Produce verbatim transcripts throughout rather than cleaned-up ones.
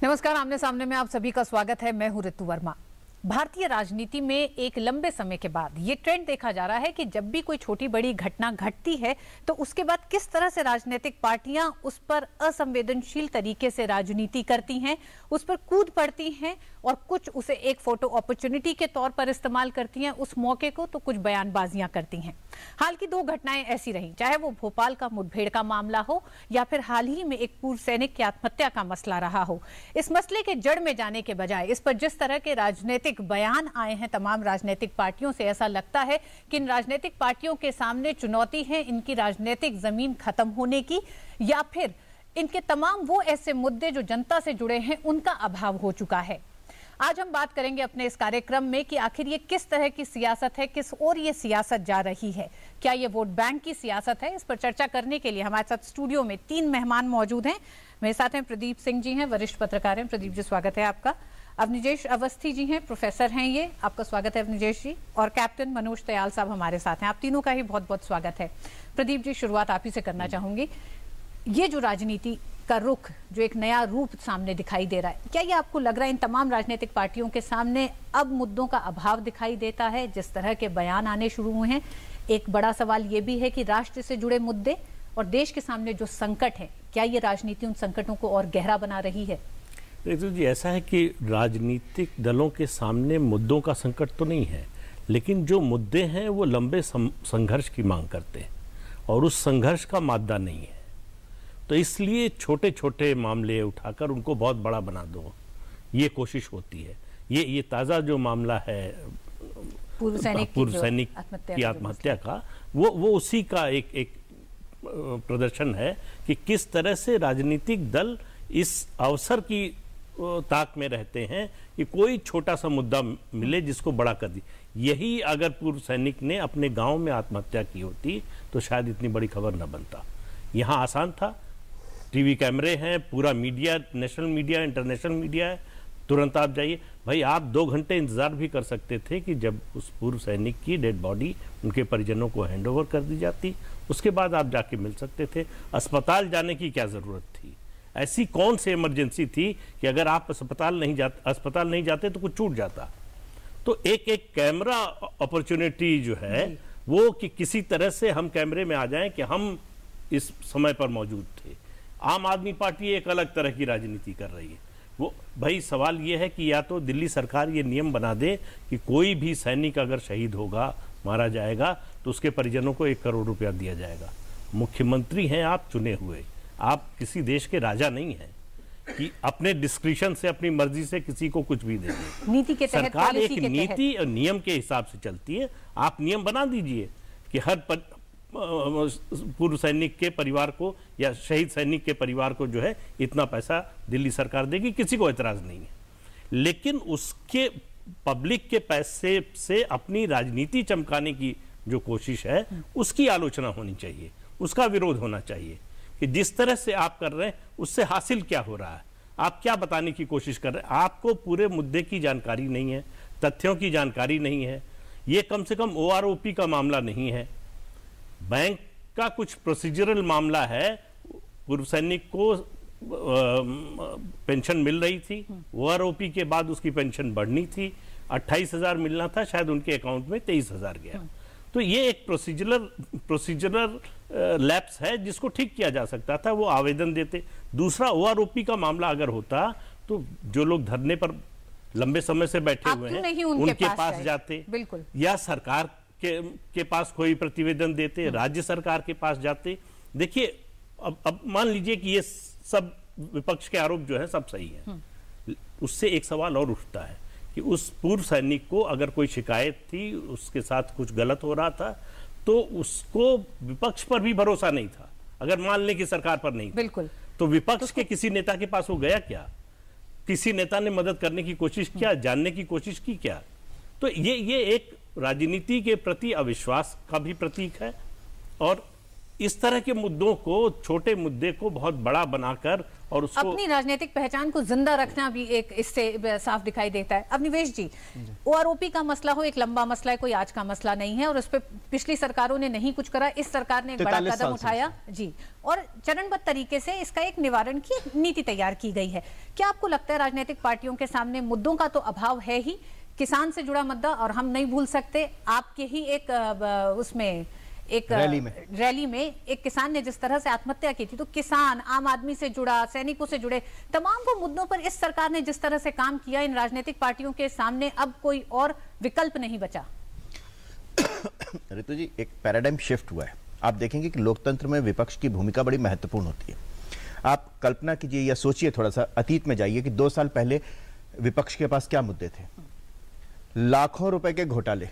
नमस्कार, आमने सामने में आप सभी का स्वागत है। मैं हूं ऋतु वर्मा। भारतीय राजनीति में एक लंबे समय के बाद ये ट्रेंड देखा जा रहा है कि जब भी कोई छोटी बड़ी घटना घटती है तो उसके बाद किस तरह से राजनीतिक पार्टियां उस पर असंवेदनशील तरीके से राजनीति करती हैं, उस पर कूद पड़ती हैं और कुछ उसे एक फोटो अपॉर्चुनिटी के तौर पर इस्तेमाल करती हैं उस मौके को, तो कुछ बयानबाजियां करती हैं। हाल की दो घटनाएं ऐसी रहीं, चाहे वो भोपाल का मुठभेड़ का मामला हो या फिर हाल ही में एक पूर्व सैनिक की आत्महत्या का मसला रहा हो। इस मसले के जड़ में जाने के बजाय इस पर जिस तरह के राजनीतिक बयान आए हैं तमाम राजनीतिक पार्टियों से, ऐसा लगता है कि इन राजनीतिक पार्टियों के सामने चुनौती है इनकी राजनीतिक जमीन खत्म होने की, या फिर इनके तमाम वो ऐसे मुद्दे जो जनता से जुड़े हैं उनका अभाव हो चुका है। आज हम बात करेंगे अपने इस कार्यक्रम में कि आखिर ये किस तरह की सियासत है, किस ओर ये सियासत जा रही है, क्या ये वोट बैंक की सियासत है। इस पर चर्चा करने के लिए हमारे साथ स्टूडियो में तीन मेहमान मौजूद हैं। मेरे साथ हैं प्रदीप सिंह जी, हैं वरिष्ठ पत्रकार हैं। प्रदीप जी, स्वागत है आपका। अवनिजेश अवस्थी जी हैं, प्रोफेसर हैं ये, आपका स्वागत है अवनिजेश जी। और कैप्टन मनोज दयाल साहब हमारे साथ हैं। आप तीनों का ही बहुत बहुत स्वागत है। प्रदीप जी, शुरुआत आप ही से करना चाहूंगी। ये जो राजनीति का रुख, जो एक नया रूप सामने दिखाई दे रहा है, क्या ये आपको लग रहा है इन तमाम राजनीतिक पार्टियों के सामने अब मुद्दों का अभाव दिखाई देता है, जिस तरह के बयान आने शुरू हुए हैं? एक बड़ा सवाल ये भी है कि राष्ट्र से जुड़े मुद्दे और देश के सामने जो संकट है, क्या ये राजनीति उन संकटों को और गहरा बना रही है? देखो जी, ऐसा है कि राजनीतिक दलों के सामने मुद्दों का संकट तो नहीं है, लेकिन जो मुद्दे हैं वो लंबे संघर्ष की मांग करते हैं और उस संघर्ष का मादा नहीं है। तो इसलिए छोटे छोटे मामले उठाकर उनको बहुत बड़ा बना दो, ये कोशिश होती है। ये ये ताज़ा जो मामला है पूर्व सैनिक पूर्व सैनिक की आत्महत्या का, वो वो उसी का एक एक प्रदर्शन है कि किस तरह से राजनीतिक दल इस अवसर की ताक में रहते हैं कि कोई छोटा सा मुद्दा मिले जिसको बड़ा कर दी। यही अगर पूर्व सैनिक ने अपने गांव में आत्महत्या की होती तो शायद इतनी बड़ी खबर न बनता। यहाँ आसान था, टीवी कैमरे हैं, पूरा media, national media, international media है, तुरंत आप जाइए। भाई, आप दो घंटे इंतजार भी कर सकते थे कि जब उस पूर्व सैनिक की डेड बॉडी उनके परिजनों को हैंडओवर कर दी जाती, उसके बाद आप जाके मिल सकते थे। अस्पताल जाने की क्या जरूरत थी? ऐसी कौन सी इमरजेंसी थी कि अगर आप अस्पताल नहीं जाते अस्पताल नहीं जाते तो कुछ छूट जाता? तो एक एक कैमरा अपॉर्चुनिटी जो है वो कि किसी तरह से हम कैमरे में आ जाएं कि हम इस समय पर मौजूद थे। आम आदमी पार्टी एक अलग तरह की राजनीति कर रही है। वो भाई, सवाल ये है कि या तो दिल्ली सरकार ये नियम बना दे कि कोई भी सैनिक अगर शहीद होगा, मारा जाएगा, तो उसके परिजनों को एक करोड़ रुपया दिया जाएगा। मुख्यमंत्री हैं आप चुने हुए, आप किसी देश के राजा नहीं हैं कि अपने डिस्क्रिप्शन से, अपनी मर्जी से किसी को कुछ भी दे दें। नीति के तहत, सरकार एक नीति और नियम के हिसाब से चलती है। आप नियम बना दीजिए कि हर पूर्व सैनिक के परिवार को या शहीद सैनिक के परिवार को जो है इतना पैसा दिल्ली सरकार देगी, किसी को एतराज नहीं है। लेकिन उसके पब्लिक के पैसे से अपनी राजनीति चमकाने की जो कोशिश है उसकी आलोचना होनी चाहिए, उसका विरोध होना चाहिए कि जिस तरह से आप कर रहे हैं उससे हासिल क्या हो रहा है, आप क्या बताने की कोशिश कर रहे हैं। आपको पूरे मुद्दे की जानकारी नहीं है, तथ्यों की जानकारी नहीं है। ये कम से कम ओ आर ओ पी का मामला नहीं है, बैंक का कुछ प्रोसीजरल मामला है। पूर्व सैनिक को पेंशन मिल रही थी, ओ आर ओ पी के बाद उसकी पेंशन बढ़नी थी, अट्ठाईस हजार मिलना था, शायद उनके अकाउंट में तेईस हजार गया। तो ये एक प्रोसीजरल प्रोसीजरल लैप्स है जिसको ठीक किया जा सकता था, वो आवेदन देते। दूसरा, ओ आर ओ पी का मामला अगर होता तो जो लोग धरने पर लंबे समय से बैठे हुए हैं उनके, उनके पास, पास जाते, बिल्कुल, या सरकार के, के पास कोई प्रतिवेदन देते, राज्य सरकार के पास जाते। देखिए, अब अब मान लीजिए कि ये सब विपक्ष के आरोप जो है सब सही है, उससे एक सवाल और उठता है कि उस पूर्व सैनिक को अगर कोई शिकायत थी, उसके साथ कुछ गलत हो रहा था, तो उसको विपक्ष पर भी भरोसा नहीं था। अगर मान लें कि सरकार पर नहीं, बिल्कुल, तो विपक्ष तो के किसी नेता के पास वो गया क्या? किसी नेता ने मदद करने की कोशिश किया, जानने की कोशिश की क्या? तो ये ये एक राजनीति के प्रति अविश्वास का भी प्रतीक है और इस तरह के मुद्दों को, छोटे मुद्दे को बहुत बड़ा बनाकर और उसको अपनी राजनीतिक पहचान को जिंदा रखना भी एक इससे साफ दिखाई देता है। अब निवेश जी, ओआरओपी का मसला हो, एक लंबा मसला है, कोई आज का मसला नहीं है, और उस पर पिछली सरकारों ने नहीं कुछ करा, इस सरकार ने एक बड़ा कदम उठाया जी, और चरणबद्ध तरीके से इसका एक निवारण की नीति तैयार की गई है। क्या आपको लगता है राजनीतिक पार्टियों के सामने मुद्दों का तो अभाव है ही, किसान से जुड़ा मुद्दा, और हम नहीं भूल सकते आपके ही एक उसमें एक रैली में रैली में एक किसान ने जिस तरह से आत्महत्या की थी, तो किसान, आम आदमी से जुड़ा, सैनिकों से जुड़े तमाम वो मुद्दों पर इस सरकार ने जिस तरह से काम किया, इन राजनीतिक पार्टियों के सामने अब कोई और विकल्प नहीं बचा। ऋतु जी, एक पैराडाइम शिफ्ट हुआ है। आप देखेंगे कि लोकतंत्र में विपक्ष की भूमिका बड़ी महत्वपूर्ण होती है। आप कल्पना कीजिए या सोचिए, थोड़ा सा अतीत में जाइए कि दो साल पहले विपक्ष के पास क्या मुद्दे थे। लाखों रुपए के घोटाले,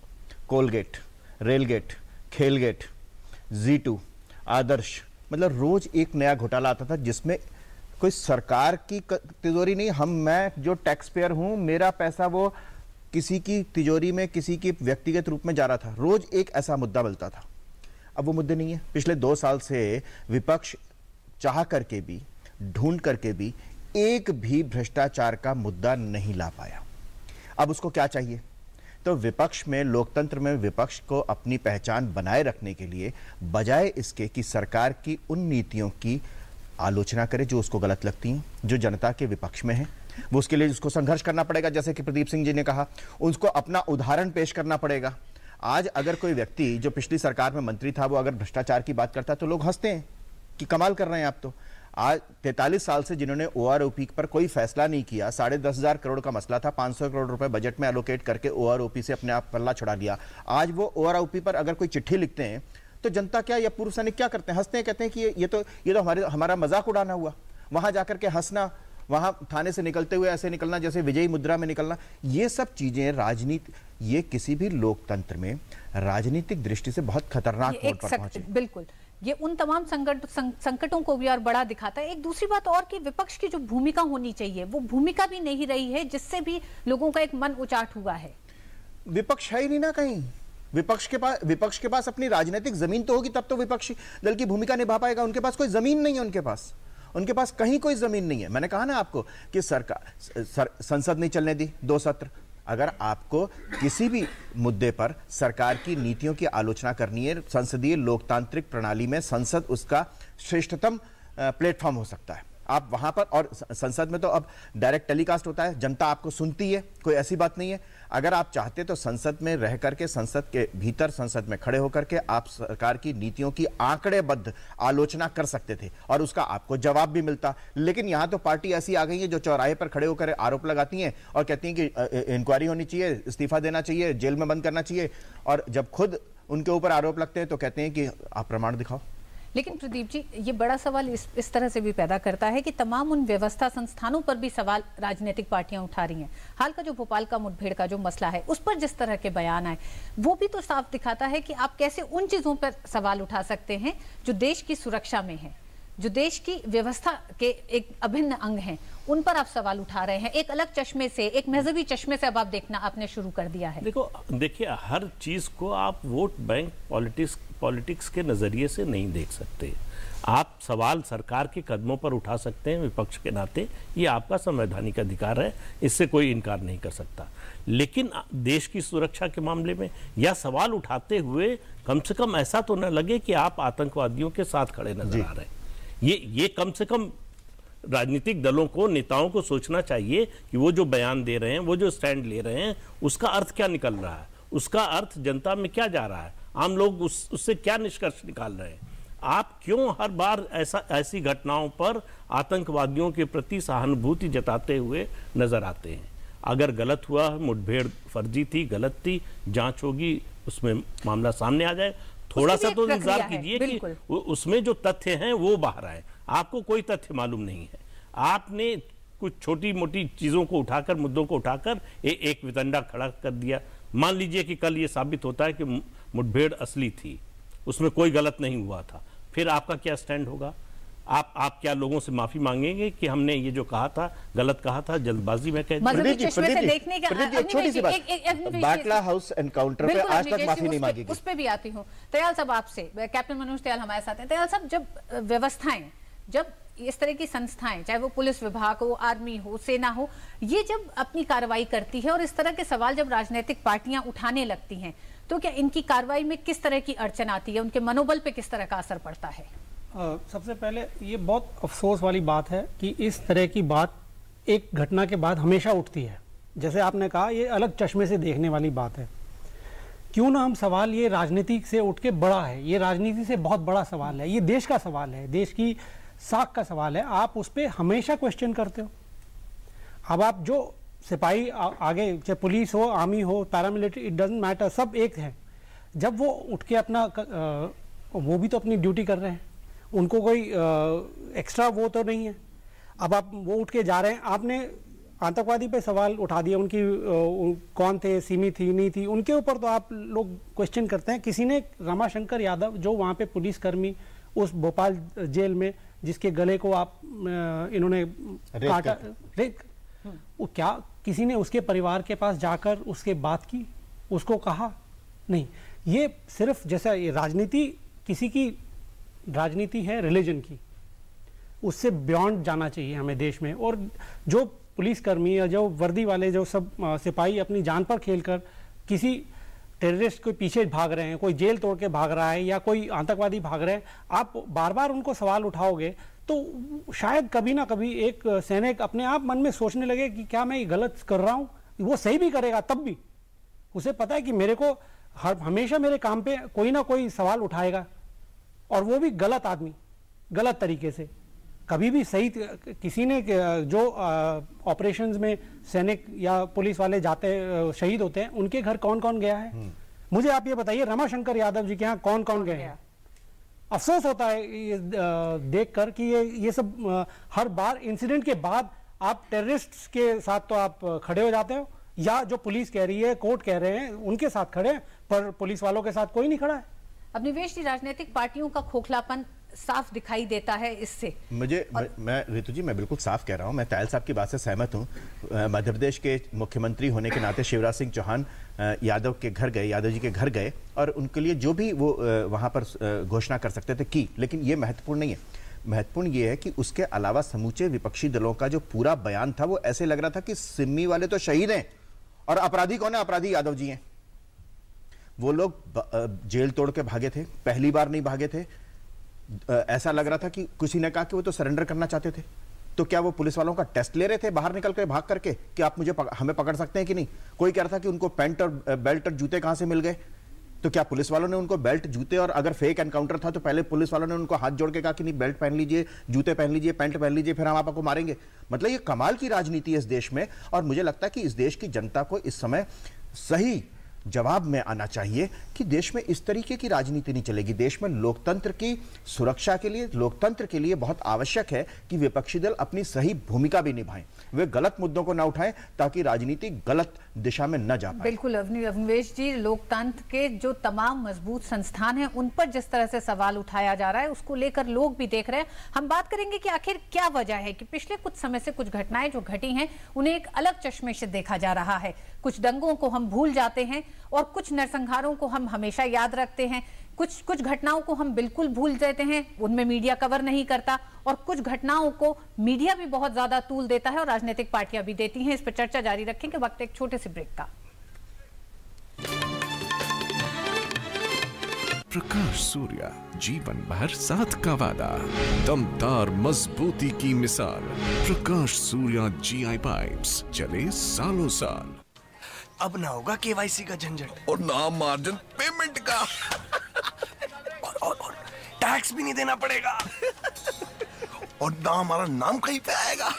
कोलगेट, रेलगेट, खेलगेट, जी टू, आदर्श, मतलब रोज एक नया घोटाला आता था जिसमें कोई सरकार की तिजोरी नहीं, हम मैं जो टैक्स पेयर हूं, मेरा पैसा वो किसी की तिजोरी में, किसी की व्यक्तिगत रूप में जा रहा था। रोज एक ऐसा मुद्दा मिलता था। अब वो मुद्दे नहीं है। पिछले दो साल से विपक्ष चाह करके भी, ढूंढ करके भी एक भी भ्रष्टाचार का मुद्दा नहीं ला पाया। अब उसको क्या चाहिए? तो विपक्ष में, लोकतंत्र में विपक्ष को अपनी पहचान बनाए रखने के लिए, बजाय इसके कि सरकार की उन नीतियों की आलोचना करे जो उसको गलत लगती हैं, जो जनता के विपक्ष में है, वो उसके लिए उसको संघर्ष करना पड़ेगा। जैसे कि प्रदीप सिंह जी ने कहा, उसको अपना उदाहरण पेश करना पड़ेगा। आज अगर कोई व्यक्ति जो पिछली सरकार में मंत्री था, वो अगर भ्रष्टाचार की बात करता है तो लोग हंसते हैं कि कमाल कर रहे हैं आप। तो आज तैंतालीस साल से जिन्होंने ओआरओपी पर कोई फैसला नहीं किया, साढ़े दस हजार करोड़ का मसला था, पांच सौ करोड़ रुपए बजट में एलोकेट करके ओआरओपी से अपने आप पल्ला छुड़ा लिया। आज वो ओआरओपी पर अगर कोई चिट्ठी लिखते हैं तो जनता क्या या पूर्व सैनिक क्या करते हैं? हंसते हैं, कहते हैं कि ये तो ये तो हमारे हमारा मजाक उड़ाना हुआ। वहां जाकर के हंसना, वहां थाने से निकलते हुए ऐसे निकलना जैसे विजयी मुद्रा में निकलना, ये सब चीजें राजनीति, ये किसी भी लोकतंत्र में राजनीतिक दृष्टि से बहुत खतरनाक मोड़ पर पहुंचे। बिल्कुल, ये उन तमाम संकट संकटों को भी और बड़ा दिखाता है। एक दूसरी बात और कि विपक्ष की जो भूमिका होनी चाहिए, वो भूमिका भी नहीं रही है, जिससे भी लोगों का एक मन उचाट हुआ है। विपक्ष है ही नहीं ना कहीं। विपक्ष के पास विपक्ष के पास अपनी राजनीतिक जमीन तो होगी, तब तो विपक्षी दल की भूमिका निभा पाएगा। उनके पास कोई जमीन नहीं है, उनके पास उनके पास कहीं कोई जमीन नहीं है। मैंने कहा ना आपको कि सरकार सर, संसद नहीं चलने दी दो सत्र। अगर आपको किसी भी मुद्दे पर सरकार की नीतियों की आलोचना करनी है, संसदीय लोकतांत्रिक प्रणाली में संसद उसका श्रेष्ठतम प्लेटफॉर्म हो सकता है। आप वहां पर, और संसद में तो अब डायरेक्ट टेलीकास्ट होता है, जनता आपको सुनती है, कोई ऐसी बात नहीं है। अगर आप चाहते तो संसद में रह करके, संसद के भीतर, संसद में खड़े होकर के आप सरकार की नीतियों की आंकड़ेबद्ध आलोचना कर सकते थे और उसका आपको जवाब भी मिलता। लेकिन यहां तो पार्टी ऐसी आ गई है जो चौराहे पर खड़े होकर आरोप लगाती हैं और कहती हैं कि इंक्वायरी होनी चाहिए, इस्तीफा देना चाहिए, जेल में बंद करना चाहिए, और जब खुद उनके ऊपर आरोप लगते हैं तो कहते हैं कि आप प्रमाण दिखाओ। लेकिन प्रदीप जी, ये बड़ा सवाल इस, इस तरह से भी पैदा करता है कि तमाम उन व्यवस्था संस्थानों पर भी सवाल राजनीतिक पार्टियां उठा रही हैं। हाल का जो भोपाल का मुठभेड़ का जो मसला है, उस पर जिस तरह के बयान आए, वो भी तो साफ दिखाता है कि आप कैसे उन चीजों पर सवाल उठा सकते हैं जो देश की सुरक्षा में है, जो देश की व्यवस्था के एक अभिन्न अंग हैं, उन पर आप सवाल उठा रहे हैं। एक अलग चश्मे से, एक मजहबी चश्मे से अब आप देखना आपने शुरू कर दिया है। देखो, देखिए, हर चीज को आप वोट बैंक पॉलिटिक्स पॉलिटिक्स के नजरिए से नहीं देख सकते। आप सवाल सरकार के कदमों पर उठा सकते हैं विपक्ष के नाते, ये आपका संवैधानिक अधिकार है, इससे कोई इनकार नहीं कर सकता। लेकिन देश की सुरक्षा के मामले में यह सवाल उठाते हुए कम से कम ऐसा तो न लगे कि आप आतंकवादियों के साथ खड़े नजर आ रहे हैं। ये ये कम से कम राजनीतिक दलों को, नेताओं को सोचना चाहिए कि वो जो बयान दे रहे हैं, वो जो स्टैंड ले रहे हैं, उसका अर्थ क्या निकल रहा है, उसका अर्थ जनता में क्या जा रहा है, आम लोग उस उससे क्या निष्कर्ष निकाल रहे हैं। आप क्यों हर बार ऐसा ऐसी घटनाओं पर आतंकवादियों के प्रति सहानुभूति जताते हुए नजर आते हैं? अगर गलत हुआ, मुठभेड़ फर्जी थी, गलत थी, जांच होगी, उसमें मामला सामने आ जाए। थोड़ा सा तो इंतजार कीजिए कि उसमें जो तथ्य हैं वो बाहर आए। आपको कोई तथ्य मालूम नहीं है। आपने कुछ छोटी मोटी चीजों को उठाकर, मुद्दों को उठाकर ए, एक वितंडा खड़ा कर दिया। मान लीजिए कि कल ये साबित होता है कि मुठभेड़ असली थी, उसमें कोई गलत नहीं हुआ था, फिर आपका क्या स्टैंड होगा? आप आप क्या लोगों से माफी मांगेंगे कि हमने ये जो कहा था गलत कहा था, जल्दबाजी में कह दिया? मजहबी प्रदीप जी, चश्मे से प्रदीप जी, देखने का प्रदीप जी, एक अग्निवेश छोटी सी जी, बात, एक- एक- अग्निवेश बाटला जी, हाउस एनकाउंटर पे बिल्कुल आज तक अग्निवेश माफी जी, नहीं उस पे- मांगी गई। उस पे भी आती हूँ। दयाल साहब आपसे, कैप्टन मनोज दयाल हमारे साथ हैं। दयाल साहब, जब अ, व्यवस्थाएं, जब इस तरह की संस्थाएं, चाहे वो पुलिस विभाग हो, आर्मी हो, सेना हो, ये जब अपनी कार्रवाई करती है और इस तरह के सवाल जब राजनीतिक पार्टियां उठाने लगती हैं, तो क्या इनकी कार्रवाई में किस तरह की अड़चन आती है, उनके मनोबल पे किस तरह का असर पड़ता है? आ, सबसे पहले ये बहुत अफसोस वाली बात है कि इस तरह की बात एक घटना के बाद हमेशा उठती है। जैसे आपने कहा, ये अलग चश्मे से देखने वाली बात है। क्यों ना हम सवाल, ये राजनीति से उठ के बड़ा है, ये राजनीति से बहुत बड़ा सवाल है, ये देश का सवाल है, देश की साख का सवाल है। आप उस पर हमेशा क्वेश्चन करते हो। अब आप जो सिपाही आ, आगे, चाहे पुलिस हो, आर्मी हो, पैरामिलिट्री, इट डजंट मैटर, सब एक है। जब वो उठ के अपना आ, वो भी तो अपनी ड्यूटी कर रहे हैं, उनको कोई एक्स्ट्रा वो तो नहीं है। अब आप वो उठ के जा रहे हैं, आपने आतंकवादी पे सवाल उठा दिया, उनकी आ, कौन थे, सीमी थी नहीं थी, उनके ऊपर तो आप लोग क्वेश्चन करते हैं। किसी ने रमाशंकर यादव, जो वहाँ पे पुलिसकर्मी उस भोपाल जेल में, जिसके गले को आप आ, इन्होंने काटा, रेत, वो क्या किसी ने उसके परिवार के पास जाकर उसके बात की, उसको कहा? नहीं। ये सिर्फ, जैसा ये राजनीति, किसी की राजनीति है रिलीजन की, उससे बियॉन्ड जाना चाहिए हमें देश में। और जो पुलिसकर्मी या जो वर्दी वाले जो सब आ, सिपाही अपनी जान पर खेलकर किसी टेररिस्ट के पीछे भाग रहे हैं, कोई जेल तोड़ के भाग रहा है या कोई आतंकवादी भाग रहे हैं, आप बार बार उनको सवाल उठाओगे तो शायद कभी ना कभी एक सैनिक अपने आप मन में सोचने लगे कि क्या मैं ये गलत कर रहा हूँ। वो सही भी करेगा तब भी उसे पता है कि मेरे को हर हमेशा मेरे काम पे कोई ना कोई सवाल उठाएगा, और वो भी गलत आदमी, गलत तरीके से। कभी भी सही, किसी ने जो ऑपरेशंस में सैनिक या पुलिस वाले जाते शहीद होते हैं, उनके घर कौन कौन गया है? मुझे आप ये बताइए, रमाशंकर यादव जी के यहाँ कौन कौन गए हैं? अफसोस होता है ये देखकर कि ये ये सब आ, हर बार इंसिडेंट के बाद आप टेररिस्ट्स के साथ तो आप खड़े हो जाते हो, या जो पुलिस कह रही है, कोर्ट कह रहे हैं, उनके साथ खड़े हैं, पर पुलिस वालों के साथ कोई नहीं खड़ा है। अग्निवेश जी, राजनीतिक पार्टियों का खोखलापन साफ दिखाई देता है इससे। मुझे और... मैं ऋतु जी, मैं बिल्कुल साफ कह रहा हूं, मैं तायल साहब की बात से सहमत हूं। मध्य प्रदेश के मुख्यमंत्री होने के नाते शिवराज सिंह चौहान यादव के घर गए, यादव जी के घर गए, और उनके लिए जो भी वो वहां पर घोषणा कर सकते थे की। लेकिन ये महत्वपूर्ण नहीं है। महत्वपूर्ण ये है कि उसके अलावा समूचे विपक्षी दलों का जो पूरा बयान था, वो ऐसे लग रहा था कि सिम्मी वाले तो शहीद हैं और अपराधी कौन है? अपराधी यादव जी हैं। वो लोग जेल तोड़ के भागे थे, पहली बार नहीं भागे थे। ऐसा लग रहा था कि किसी ने कहा कि वो तो सरेंडर करना चाहते थे। तो क्या वो पुलिस वालों का टेस्ट ले रहे थे बाहर निकल के, भाग करके, कि आप मुझे पक, हमें पकड़ सकते हैं कि नहीं? कोई कह रहा था कि उनको पैंट और बेल्ट और जूते कहां से मिल गए? तो क्या पुलिस वालों ने उनको बेल्ट, जूते, और अगर फेक एनकाउंटर था तो पहले पुलिस वालों ने उनको हाथ जोड़ के कहा कि नहीं, बेल्ट पहन लीजिए, जूते पहन लीजिए, पैंट पहन लीजिए, फिर हम आपको मारेंगे? मतलब ये कमाल की राजनीति है इस देश में। और मुझे लगता है कि इस देश की जनता को इस समय सही जवाब में आना चाहिए कि देश में इस तरीके की राजनीति नहीं चलेगी। देश में लोकतंत्र की सुरक्षा के लिए, लोकतंत्र के लिए बहुत आवश्यक है कि विपक्षी दल अपनी सही भूमिका भी निभाएं, वे गलत मुद्दों को न उठाएं, ताकि राजनीति गलत दिशा में न जा पाए। बिल्कुल अवनीश जी, लोकतंत्र के जो तमाम मजबूत संस्थान हैं, उन पर जिस तरह से सवाल उठाया जा रहा है, उसको लेकर लोग भी देख रहे हैं। हम बात करेंगे कि आखिर क्या वजह है कि पिछले कुछ समय से कुछ घटनाएं जो घटी हैं, उन्हें एक अलग चश्मे से देखा जा रहा है। कुछ दंगों को हम भूल जाते हैं और कुछ नरसंहारों को हम हमेशा याद रखते हैं। कुछ कुछ घटनाओं को हम बिल्कुल भूल जाते हैं, उनमें मीडिया कवर नहीं करता, और कुछ घटनाओं को मीडिया भी बहुत ज्यादा तूल देता है और राजनीतिक पार्टियां भी देती हैं। इस पर चर्चा जारी रखेंगे वक्त एक छोटे से ब्रेक का। प्रकाश सूर्या, जीवन भर साथ का वादा, दमदार मजबूती की मिसाल। प्रकाश सूर्या जी आई पाइप्स, चले सालों साल। अब ना होगा केवाईसी का झंझट और ना मार्जिन पेमेंट का और और और टैक्स भी नहीं देना पड़ेगा और ना हमारा नाम कहीं पे आएगा।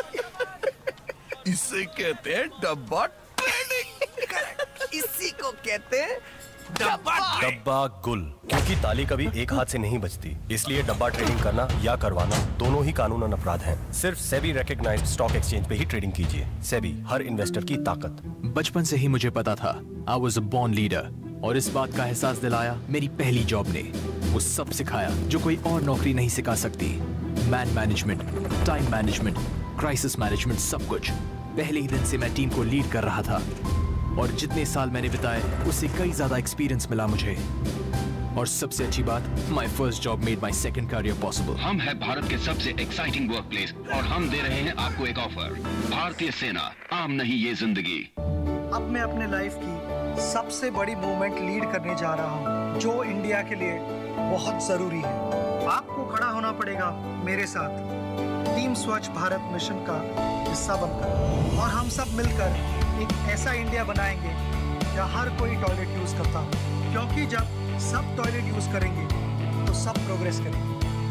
इसे कहते हैं डब्बा ट्रेडिंग। इसी को कहते हैं डब्बा डब्बा गुल, क्योंकि ताली कभी एक हाथ से नहीं बजती, इसलिए डब्बा ट्रेडिंग करना या करवाना दोनों ही कानूनन अपराध हैं। सिर्फ सेबी रिकॉग्नाइज्ड स्टॉक एक्सचेंज पे ही ट्रेडिंग कीजिए। सेबी, हर इन्वेस्टर की ताकत। बचपन से ही मुझे पता था I was a born leader, और इस बात का एहसास दिलाया मेरी पहली जॉब ने। वो सब सिखाया जो कोई और नौकरी नहीं सिखा सकती। Man management, time management, crisis management, सब कुछ। पहले ही दिन से मैं टीम को लीड कर रहा था और जितने साल मैंने बिताए उससे कई ज्यादा एक्सपीरियंस मिला मुझे। और सबसे अच्छी बात, my first job made my second career possible. हम है भारत के सबसे एक्साइटिंग वर्कप्लेस और हम दे रहे हैं आपको एक ऑफर। भारतीय सेना, आम नहीं ये जिंदगी। अब मैं अपने लाइफ की सबसे बड़ी मूवमेंट लीड करने जा रहा हूँ, जो इंडिया के लिए बहुत जरूरी है। आपको खड़ा होना पड़ेगा मेरे साथ टीम स्वच्छ भारत मिशन का हिस्सा बनकर, और हम सब मिलकर एक ऐसा इंडिया बनाएंगे जहाँ हर कोई टॉयलेट यूज करता हो, क्योंकि जब सब टॉयलेट यूज करेंगे तो सब प्रोग्रेस करेंगे।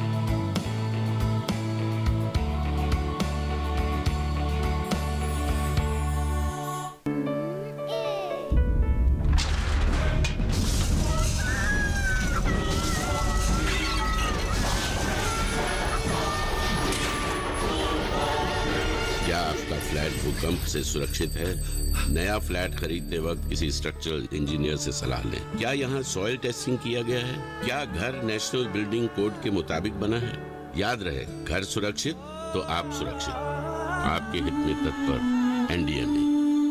क्या आपका फ्लैट भूकंप से सुरक्षित है? नया फ्लैट खरीदते वक्त किसी स्ट्रक्चरल इंजीनियर से सलाह लें। क्या यहाँ सॉइल टेस्टिंग किया गया है? क्या घर नेशनल बिल्डिंग कोड के मुताबिक बना है? याद रहे, घर सुरक्षित तो आप सुरक्षित। आपके हित में तत्पर एनडीएमए।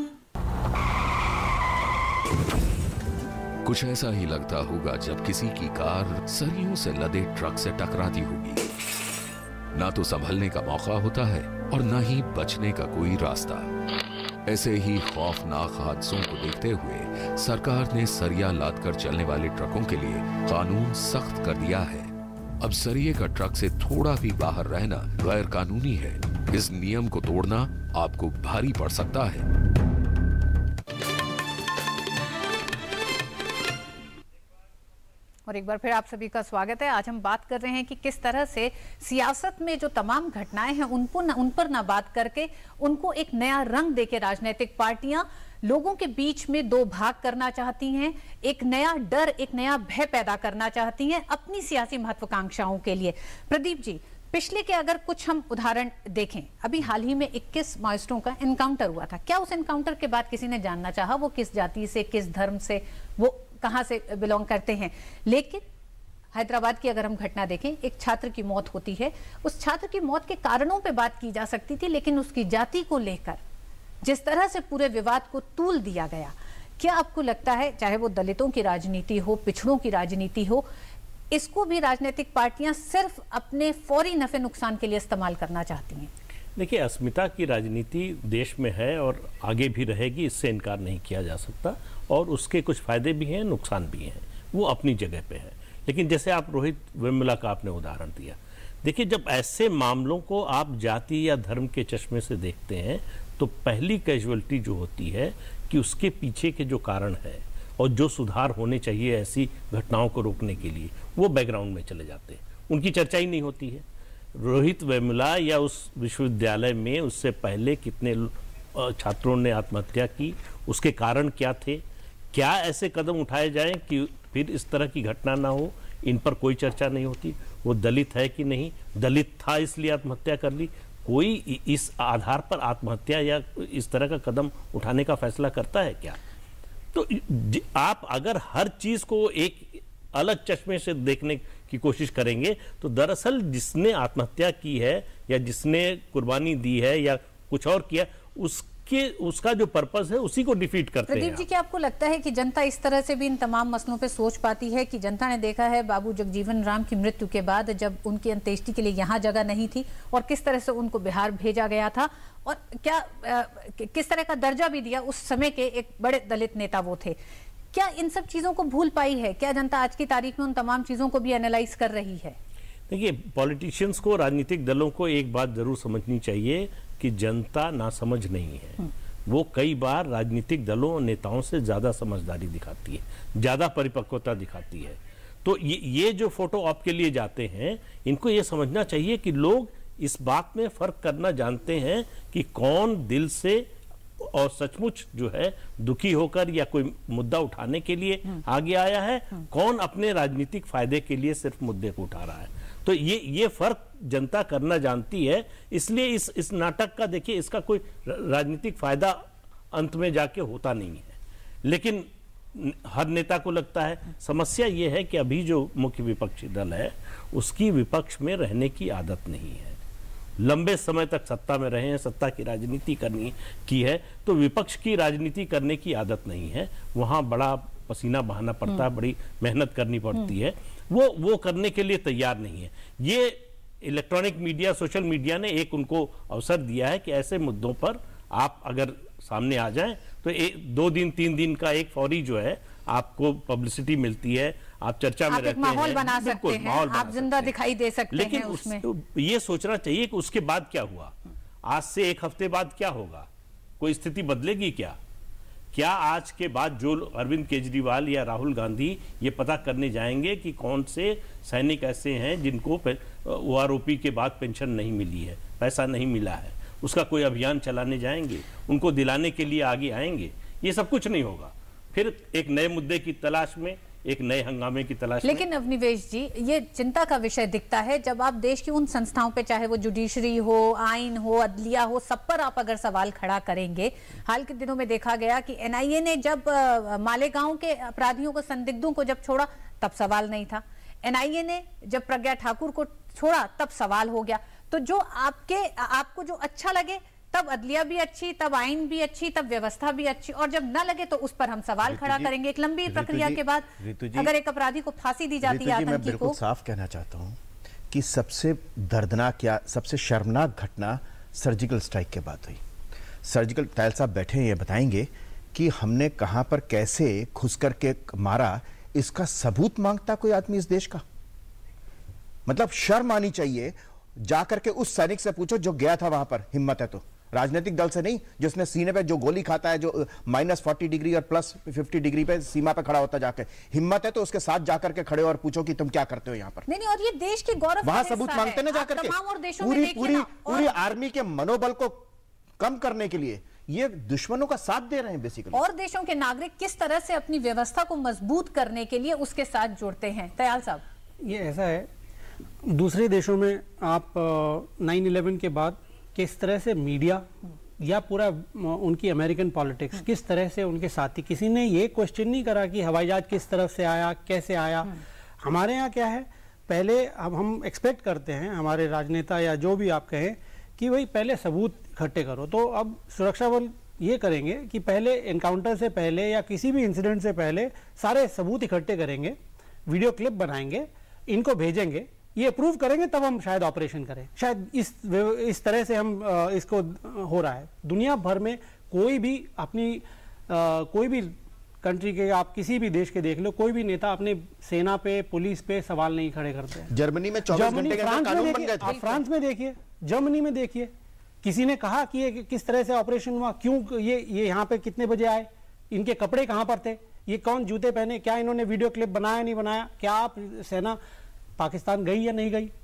कुछ ऐसा ही लगता होगा जब किसी की कार सरियों से लदे ट्रक से टकराती होगी। ना तो संभलने का मौका होता है और ना ही बचने का कोई रास्ता। ऐसे ही खौफनाक हादसों को देखते हुए सरकार ने सरिया लादकर चलने वाले ट्रकों के लिए कानून सख्त कर दिया है। अब सरिये का ट्रक से थोड़ा भी बाहर रहना गैर कानूनी है। इस नियम को तोड़ना आपको भारी पड़ सकता है। और एक बार फिर आप सभी का स्वागत है। आज हम बात कर रहे हैं कि किस तरह से सियासत में जो तमाम घटनाएं हैं उनको न, उन पर ना बात करके उनको एक नया रंग देके राजनीतिक पार्टियां लोगों के बीच में दो भाग करना चाहती हैं, एक नया डर, एक नया भय पैदा करना चाहती हैं अपनी सियासी महत्वाकांक्षाओं के लिए। प्रदीप जी, पिछले के अगर कुछ हम उदाहरण देखें, अभी हाल ही में इक्कीस माओइस्टों का एनकाउंटर हुआ था। क्या उस एनकाउंटर के बाद किसी ने जानना चाहा वो किस जाति से, किस धर्म से, वो कहां से बिलोंग करते हैं? लेकिन हैदराबाद की अगर हम घटना देखें, एक छात्र की मौत होती है। उस छात्र की मौत के कारणों पे बात की जा सकती थी, लेकिन उसकी जाति को लेकर जिस तरह से पूरे विवाद को तूल दिया गया, क्या आपको लगता है चाहे वो दलितों की राजनीति हो, पिछड़ों की राजनीति हो, इसको भी राजनीतिक पार्टियां सिर्फ अपने फौरी नफे नुकसान के लिए इस्तेमाल करना चाहती हैं? देखिए, अस्मिता की राजनीति देश में है और आगे भी रहेगी, इससे इनकार नहीं किया जा सकता। और उसके कुछ फायदे भी हैं, नुकसान भी हैं, वो अपनी जगह पे है। लेकिन जैसे आप रोहित वेमुला का आपने उदाहरण दिया, देखिए जब ऐसे मामलों को आप जाति या धर्म के चश्मे से देखते हैं तो पहली कैजुअलिटी जो होती है कि उसके पीछे के जो कारण है और जो सुधार होने चाहिए ऐसी घटनाओं को रोकने के लिए, वो बैकग्राउंड में चले जाते हैं, उनकी चर्चा ही नहीं होती है। रोहित वेमुला या उस विश्वविद्यालय में उससे पहले कितने छात्रों ने आत्महत्या की, उसके कारण क्या थे, क्या ऐसे कदम उठाए जाएं कि फिर इस तरह की घटना ना हो, इन पर कोई चर्चा नहीं होती। वो दलित है कि नहीं, दलित था इसलिए आत्महत्या कर ली, कोई इस आधार पर आत्महत्या या इस तरह का कदम उठाने का फैसला करता है क्या? तो आप अगर हर चीज को एक अलग चश्मे से देखने की कोशिश करेंगे तो दरअसल जिसने आत्महत्या की है या जिसने कुर्बानी दी है या कुछ और किया, उसके उसका जो पर्पस है उसी को डिफीट करते हैं। प्रदीप जी, क्या आपको लगता है कि जनता इस तरह से भी इन तमाम मसलों पे सोच पाती है कि जनता ने देखा है बाबू जगजीवन राम की मृत्यु के बाद जब उनकी अंत्येष्टि के लिए यहाँ जगह नहीं थी और किस तरह से उनको बिहार भेजा गया था, और क्या आ, किस तरह का दर्जा भी दिया, उस समय के एक बड़े दलित नेता वो थे, क्या इन सब चीजों को भूल पाई है? क्या जनता आज की तारीख में उन तमाम चीजों को भी एनालाइज कर रही है? देखिए, पॉलिटिशियंस को, राजनीतिक दलों को एक बात जरूर समझनी चाहिए कि जनता नासमझ नहीं है। वो कई बार राजनीतिक दलों और नेताओं से ज्यादा समझदारी दिखाती है, ज्यादा परिपक्वता दिखाती है। तो ये ये जो फोटो ऑप के लिए जाते हैं, इनको ये समझना चाहिए कि लोग इस बात में फर्क करना जानते हैं कि कौन दिल से और सचमुच जो है दुखी होकर या कोई मुद्दा उठाने के लिए आगे आया है, कौन अपने राजनीतिक फायदे के लिए सिर्फ मुद्दे को उठा रहा है। तो ये ये फर्क जनता करना जानती है। इसलिए इस इस नाटक का देखिए, इसका कोई राजनीतिक फायदा अंत में जाके होता नहीं है। लेकिन हर नेता को लगता है। समस्या ये है कि अभी जो मुख्य विपक्षी दल है उसकी विपक्ष में रहने की आदत नहीं है। लंबे समय तक सत्ता में रहे हैं, सत्ता की राजनीति करनी की है, तो विपक्ष की राजनीति करने की आदत नहीं है। वहां बड़ा पसीना बहाना पड़ता है, बड़ी मेहनत करनी पड़ती है, वो वो करने के लिए तैयार नहीं है। ये इलेक्ट्रॉनिक मीडिया, सोशल मीडिया ने एक उनको अवसर दिया है कि ऐसे मुद्दों पर आप अगर सामने आ जाएं तो एक दो दिन तीन दिन का एक फौरी जो है आपको पब्लिसिटी मिलती है, आप चर्चा में रहते हैं, माहौल बना सकते हैं, आप जिंदा दिखाई दे सकते लेकिन हैं उसमें। उस, ये सोचना चाहिए कि उसके बाद क्या हुआ, आज से एक हफ्ते बाद क्या होगा, कोई स्थिति बदलेगी क्या? क्या आज के बाद जो अरविंद केजरीवाल या राहुल गांधी ये पता करने जाएंगे कि कौन से सैनिक ऐसे हैं जिनको ओआरओपी के बाद पेंशन नहीं मिली है, पैसा नहीं मिला है, उसका कोई अभियान चलाने जाएंगे, उनको दिलाने के लिए आगे आएंगे? ये सब कुछ नहीं होगा। फिर एक नए मुद्दे की तलाश में, एक नए हंगामे की तलाश में। लेकिन अवनिवेश जी, ये चिंता का विषय दिखता है जब आप देश की उन संस्थाओं पे, चाहे वो जुडिशरी हो, आइन हो, अदलिया हो, सब पर आप अगर सवाल खड़ा करेंगे। हाल के दिनों में देखा गया कि एनआईए ने जब मालेगांव के अपराधियों को, संदिग्धों को जब छोड़ा तब सवाल नहीं था। एनआईए ने जब प्रज्ञा ठाकुर को छोड़ा तब सवाल हो गया। तो जो आपके आपको जो अच्छा लगे तब अदलिया भी अच्छी, तब आइन भी अच्छी, तब व्यवस्था भी अच्छी, और जब न लगे तो उस पर हम सवाल खड़ा करेंगे। एक लंबी प्रक्रिया के बाद अगर एक अपराधी को फांसी दी जाती है, आतंकी को। मैं बिल्कुल साफ कहना चाहता हूं कि सबसे दर्दनाक या सबसे शर्मनाक घटना सर्जिकल स्ट्राइक के बाद हुई। सर्जिकल तायल साहब बैठे हैं, ये बताएंगे कि हमने कहां पर कैसे घुस करके मारा, इसका सबूत मांगता कोई आदमी इस देश का? मतलब शर्म आनी चाहिए। जाकर के उस सैनिक से पूछो जो गया था वहां पर, हिम्मत है तो, राजनीतिक दल से नहीं, जिसने सीने पे जो गोली खाता है, जो माइनस फोर्टी डिग्री और प्लस फिफ्टी डिग्री पे सीमा पे खड़ा होता जाके, हिम्मत है तो उसके साथ जाकर के खड़े और पूछो कि तुम क्या करते हो यहाँ पर। नहीं नहीं, और ये देश के गौरव, वहां सबूत मांगते ना जाकर के। पूरी पूरी पूरी आर्मी के मनोबल को कम करने के लिए ये दुश्मनों का साथ दे रहे हैं बेसिकली। और देशों के नागरिक किस तरह से अपनी व्यवस्था को मजबूत करने के लिए उसके साथ जुड़ते हैं। दयाल साहब, ये ऐसा है, दूसरे देशों में आप नाइन इलेवन के बाद किस तरह से मीडिया या पूरा उनकी अमेरिकन पॉलिटिक्स किस तरह से उनके साथी, किसी ने ये क्वेश्चन नहीं करा कि हवाई जहाज किस तरफ से आया, कैसे आया। हमारे यहाँ क्या है, पहले अब हम एक्सपेक्ट करते हैं हमारे राजनेता या जो भी आप कहें कि भाई पहले सबूत इकट्ठे करो। तो अब सुरक्षा बल ये करेंगे कि पहले एनकाउंटर से पहले या किसी भी इंसिडेंट से पहले सारे सबूत इकट्ठे करेंगे, वीडियो क्लिप बनाएंगे, इनको भेजेंगे, ये प्रूव करेंगे, तब हम शायद ऑपरेशन करें। शायद इस इस तरह से हम इसको हो रहा है। दुनिया भर में कोई भी अपनी आ, कोई भी कंट्री के, आप किसी भी देश के देख लो, कोई भी नेता अपने सेना पे, पुलिस पे सवाल नहीं खड़े करते हैं। जर्मनी में चौबीस घंटे के अंदर कानून बन गए थे। आप फ्रांस में देखिए, जर्मनी में देखिए, किसी ने कहा कि ये किस तरह से ऑपरेशन हुआ, क्यों ये ये यहाँ पे कितने बजे आए, इनके कपड़े कहाँ पर थे, ये कौन जूते पहने, क्या इन्होंने वीडियो क्लिप बनाया नहीं बनाया, क्या आप सेना पाकिस्तान गई या नहीं गई,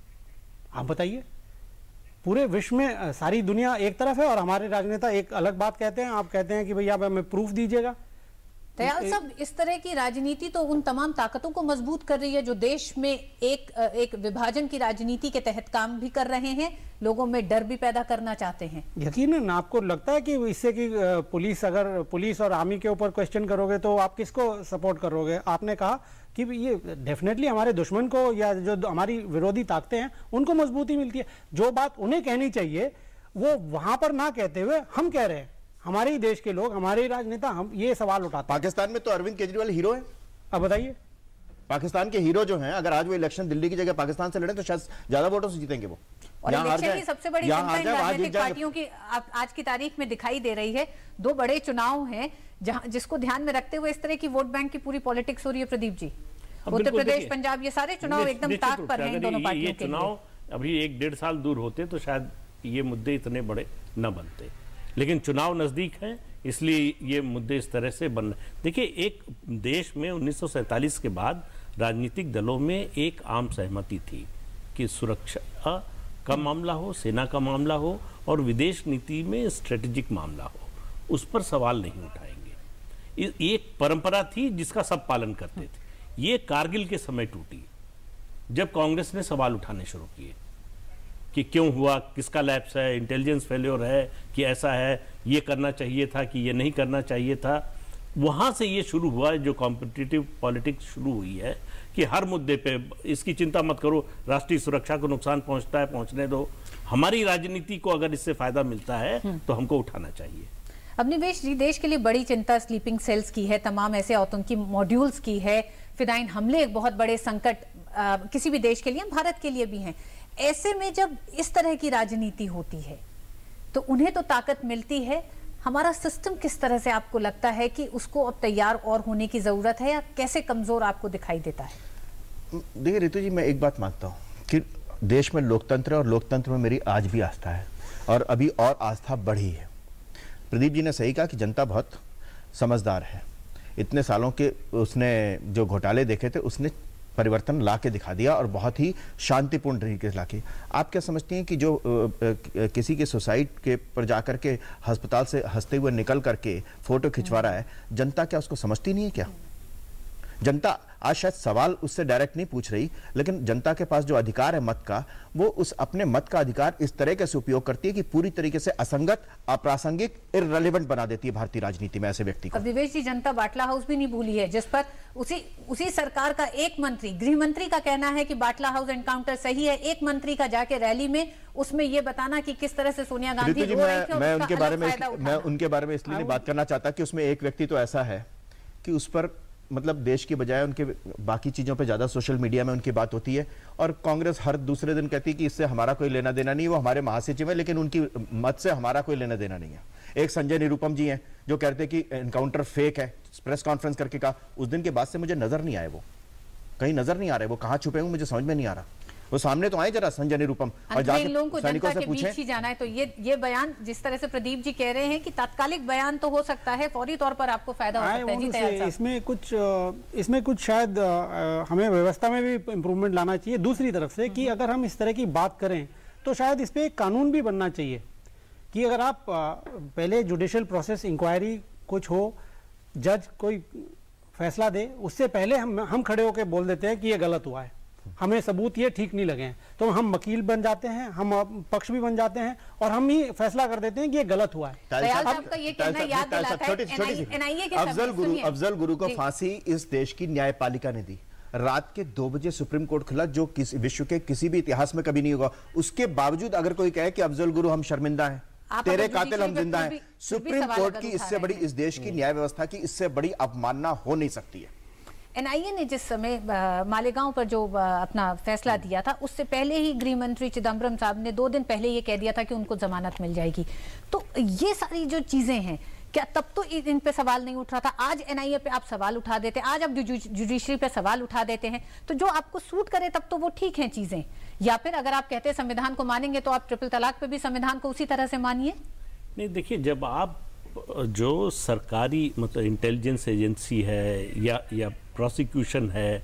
आप बताइए। पूरे विश्व में सारी दुनिया एक तरफ है और हमारे राजनेता एक अलग बात कहते हैं। आप कहते हैं कि भैया हमें प्रूफ दीजिएगा। दयाल साहब, इस तरह की राजनीति तो उन तमाम ताकतों को मजबूत कर रही है जो देश में एक एक विभाजन की राजनीति के तहत काम भी कर रहे हैं, लोगों में डर भी पैदा करना चाहते हैं। यकीनन आपको लगता है कि इससे कि पुलिस, अगर पुलिस और आर्मी के ऊपर क्वेश्चन करोगे तो आप किसको सपोर्ट करोगे? आपने कहा कि ये डेफिनेटली हमारे दुश्मन को या जो हमारी विरोधी ताकतें हैं उनको मजबूती मिलती है। जो बात उन्हें कहनी चाहिए वो वहां पर ना कहते हुए हम कह रहे हैं, हमारे ही देश के लोग, हमारे ही राजनेता हम ये सवाल उठाते हैं। पाकिस्तान में तो अरविंद केजरीवाल हीरो है। अब बताइए, पाकिस्तान के हीरो जो हैं, अगर आज वो इलेक्शन दिल्ली की जगह पाकिस्तान से लड़े तो शायद ज्यादा वोटों से जीतेंगे वो। और इलेक्शन की सबसे बड़ी चिंता इन राजनीतिक पार्टियों की आज की तारीख में दिखाई दे रही है। दो बड़े चुनाव हैं जहां जिसको ध्यान में रखते हुए इस तरह की वोट बैंक की पूरी पॉलिटिक्स हो रही है। प्रदीप जी, उत्तर प्रदेश, पंजाब, ये सारे चुनाव एकदम ताक पर हैं दोनों पार्टियों के। चुनाव अभी एक डेढ़ साल दूर होते तो शायद ये मुद्दे इतने बड़े न बनते, लेकिन चुनाव नजदीक हैं इसलिए ये मुद्दे इस तरह से बन रहे। देखिए, एक देश में उन्नीस सौ सैंतालीस के बाद राजनीतिक दलों में एक आम सहमति थी कि सुरक्षा का मामला हो, सेना का मामला हो और विदेश नीति में स्ट्रेटेजिक मामला हो, उस पर सवाल नहीं उठाएंगे। एक परंपरा थी जिसका सब पालन करते थे। ये कारगिल के समय टूटी जब कांग्रेस ने सवाल उठाने शुरू किए कि क्यों हुआ, किसका लैप्स है, इंटेलिजेंस फेल्योर है कि ऐसा है, ये करना चाहिए था कि ये नहीं करना चाहिए था। वहां से ये शुरू हुआ है, जो कॉम्पिटिटिव पॉलिटिक्स शुरू हुई है कि हर मुद्दे पे इसकी चिंता मत करो, राष्ट्रीय सुरक्षा को नुकसान पहुंचता है पहुंचने दो, हमारी राजनीति को अगर इससे फायदा मिलता है तो हमको उठाना चाहिए। अब निवेश जी, देश के लिए बड़ी चिंता स्लीपिंग सेल्स की है, तमाम ऐसे आतंकी मॉड्यूल्स की है, फिदाइन हमले एक बहुत बड़े संकट आ, किसी भी देश के लिए, भारत के लिए भी हैं। ऐसे में जब इस तरह की राजनीति होती है तो उन्हें तो ताकत मिलती है, हमारा सिस्टम किस तरह से आपको लगता है कि उसको अब तैयार और होने की जरूरत है, या कैसे कमजोर आपको दिखाई देता है? देखिए रितु जी, मैं एक बात मानता हूँ कि देश में लोकतंत्र और लोकतंत्र में मेरी आज भी आस्था है और अभी और आस्था बढ़ी है। प्रदीप जी ने सही कहा कि जनता बहुत समझदार है। इतने सालों के उसने जो घोटाले देखे थे उसने परिवर्तन ला के दिखा दिया और बहुत ही शांतिपूर्ण तरीके से ला के। आप क्या समझती हैं कि जो आ, आ, किसी के सुसाइड के पर जाकर के अस्पताल से हंसते हुए निकल करके फोटो खिंचवा रहा है, जनता क्या उसको समझती नहीं है क्या? जनता आज शायद सवाल उससे डायरेक्ट नहीं पूछ रही, लेकिन जनता के पास जो अधिकार है मत का, वो उस अपने मत का अधिकार इस तरीके से उपयोग करती है कि पूरी तरीके से असंगत, अप्रासंगिक, इररिलेवेंट बना देती है भारतीय राजनीति में ऐसे व्यक्ति को। अब दिवेश जी, जनता बाटला हाउस भी नहीं भूली है, जिस पर उसी उसी सरकार का एक मंत्री, गृह मंत्री का कहना है कि बाटला हाउस एनकाउंटर सही है। एक मंत्री का जाके रैली में उसमें ये बताना कि किस तरह से सोनिया गांधी रो रही थी और मैं उसका उनके बारे में फायदा उठाना। मैं उनके बारे में इसलिए नहीं बात करना चाहता कि उसमें एक व्यक्ति तो ऐसा है कि उस पर मतलब देश की बजाय उनके बाकी चीजों पे ज्यादा सोशल मीडिया में उनकी बात होती है, और कांग्रेस हर दूसरे दिन कहती है कि इससे हमारा कोई लेना देना नहीं, वो हमारे महासचिव है, लेकिन उनकी मत से हमारा कोई लेना देना नहीं है। एक संजय निरुपम जी हैं जो कहते हैं कि एनकाउंटर फेक है, प्रेस कॉन्फ्रेंस करके कहा। उस दिन के बाद से मुझे नजर नहीं आए, वो कहीं नजर नहीं आ रहे, वो कहाँ छुपे हुए मुझे समझ में नहीं आ रहा। वो सामने तो आए जरा संजय निरुपम और जाके लोगों को सैनिकों जनता से के बीच ही पूछें। जाना है। तो ये ये बयान जिस तरह से प्रदीप जी कह रहे हैं कि तात्कालिक बयान तो हो सकता है, फौरी तौर पर आपको फायदा हो सकता है। जी तैयार साहब। इसमें कुछ इसमें कुछ शायद हमें व्यवस्था में भी इम्प्रूवमेंट लाना चाहिए। दूसरी तरफ से कि अगर हम इस तरह की बात करें तो शायद इस पर एक कानून भी बनना चाहिए कि अगर आप पहले जुडिशियल प्रोसेस, इंक्वायरी कुछ हो, जज कोई फैसला दे, उससे पहले हम हम खड़े होकर बोल देते हैं कि ये गलत हुआ है, हमें सबूत ये ठीक नहीं लगे हैं, तो हम वकील बन जाते हैं, हम पक्ष भी बन जाते हैं और हम ही फैसला कर देते हैं कि ये गलत हुआ है। अफजल गुरु अफजल गुरु को फांसी इस देश की न्यायपालिका ने दी। रात के दो बजे सुप्रीम कोर्ट खुला, जो किसी विश्व के किसी भी इतिहास में कभी नहीं होगा। उसके बावजूद अगर कोई कहे कि अफजल गुरु हम शर्मिंदा हैं, तेरे कातिल हम जिंदा हैं, सुप्रीम कोर्ट की इससे बड़ी, इस देश की न्याय व्यवस्था की इससे बड़ी अवमानना हो नहीं सकती है। एनआईए ने जिस समय मालेगांव पर जो अपना फैसला दिया था, उससे पहले ही गृह मंत्री चिदम्बरम साहब ने दो दिन पहले ये कह दिया था कि उनको जमानत मिल जाएगी। तो ये सारी जो चीजें हैं, क्या तब तो इन पे सवाल नहीं उठ रहा था? आज एनआईए पे आप सवाल उठा देते, आज आप जुडिशरी पे सवाल उठा देते हैं। तो जो आपको सूट करे तब तो वो ठीक है चीजें, या फिर अगर आप कहते हैं संविधान को मानेंगे तो आप ट्रिपल तलाक पे भी संविधान को उसी तरह से मानिए। नहीं, देखिए, जब आप जो सरकारी मतलब इंटेलिजेंस एजेंसी है या या प्रोसिक्यूशन है,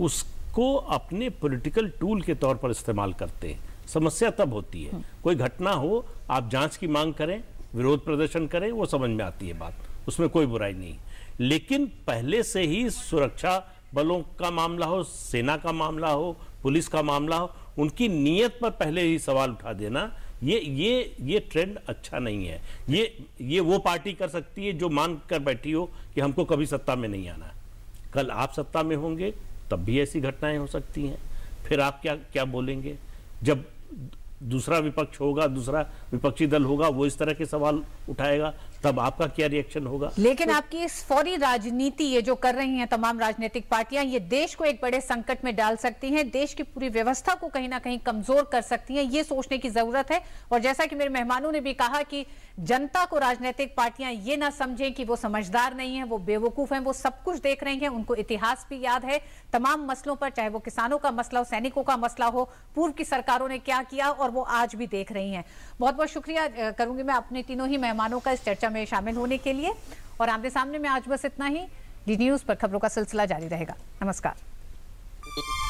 उसको अपने पॉलिटिकल टूल के तौर पर इस्तेमाल करते हैं, समस्या तब होती है। कोई घटना हो, आप जांच की मांग करें, विरोध प्रदर्शन करें, वो समझ में आती है बात, उसमें कोई बुराई नहीं। लेकिन पहले से ही सुरक्षा बलों का मामला हो, सेना का मामला हो, पुलिस का मामला हो, उनकी नीयत पर पहले ही सवाल उठा देना, ये ये ये ट्रेंड अच्छा नहीं है। ये ये वो पार्टी कर सकती है जो मान कर बैठी हो कि हमको कभी सत्ता में नहीं आना। कल आप सत्ता में होंगे तब भी ऐसी घटनाएं हो सकती हैं, फिर आप क्या क्या बोलेंगे? जब दूसरा विपक्ष होगा, दूसरा विपक्षी दल होगा, वो इस तरह के सवाल उठाएगा, तब आपका क्या रिएक्शन होगा? लेकिन तो, आपकी इस फौरी राजनीति ये जो कर रही हैं तमाम राजनीतिक पार्टियां, ये देश को एक बड़े संकट में डाल सकती हैं, देश की पूरी व्यवस्था को कहीं ना कहीं कमजोर कर सकती हैं। ये सोचने की जरूरत है। और जैसा कि मेरे मेहमानों ने भी कहा कि जनता को राजनीतिक पार्टियां ये ना समझें कि वो समझदार नहीं है, वो बेवकूफ हैं, वो सब कुछ देख रही हैं, उनको इतिहास भी याद है तमाम मसलों पर, चाहे वो किसानों का मसला हो, सैनिकों का मसला हो, पूर्व की सरकारों ने क्या किया, और वो आज भी देख रही हैं। बहुत बहुत शुक्रिया करूंगी मैं अपने तीनों ही मेहमानों का इस चर्चा में शामिल होने के लिए। और आमने सामने में आज बस इतना ही। डी न्यूज पर खबरों का सिलसिला जारी रहेगा। नमस्कार।